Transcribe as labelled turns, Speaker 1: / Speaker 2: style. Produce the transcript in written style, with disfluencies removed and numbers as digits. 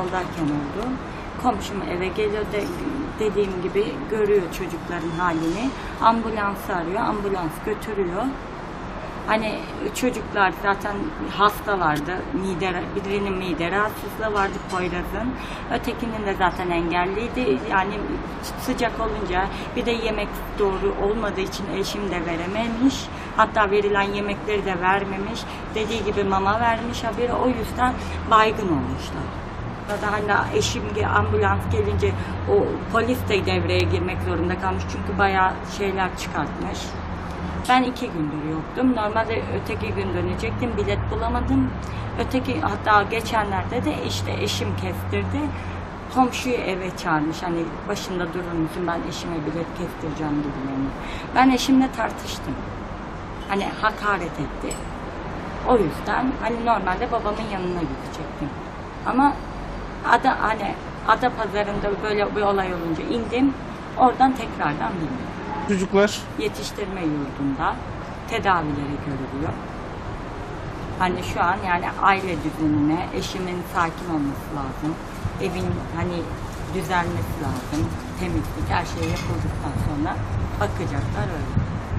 Speaker 1: yoldayken oldu. Komşum eve geliyor, dediğim gibi görüyor çocukların halini. Ambulansı arıyor, ambulans götürüyor. Hani çocuklar zaten hastalardı. Birinin mide rahatsızlığı vardı, Poyraz'ın. Ötekinin de zaten engelliydi. Yani sıcak olunca, bir de yemek doğru olmadığı için eşim de verememiş. Hatta verilen yemekleri de vermemiş. Dediği gibi mama vermiş haberi. O yüzden baygın olmuşlar. Hala eşim ambulans gelince o polis de devreye girmek zorunda kalmış. Çünkü bayağı şeyler çıkartmış. Ben 2 gündür yoktum. Normalde öteki gün dönecektim. Bilet bulamadım. Hatta geçenlerde de işte eşim kestirdi. Komşuyu eve çağırmış. Hani başında durur musun? Ben eşime bilet kestireceğim gibilerini. Ben eşimle tartıştım. Hani hakaret etti. O yüzden hani normalde babamın yanına gidecektim. Ama Adapazarı'nda böyle bir olay olunca indim. Oradan tekrardan bindim.
Speaker 2: Çocuklar
Speaker 1: Yetiştirme yurdunda tedavileri görülüyor. Hani şu an yani aile düzenine, eşimin sakin olması lazım. Evin hani düzelmesi lazım. Temizlik, her şey yapıldıktan sonra bakacaklar öyle.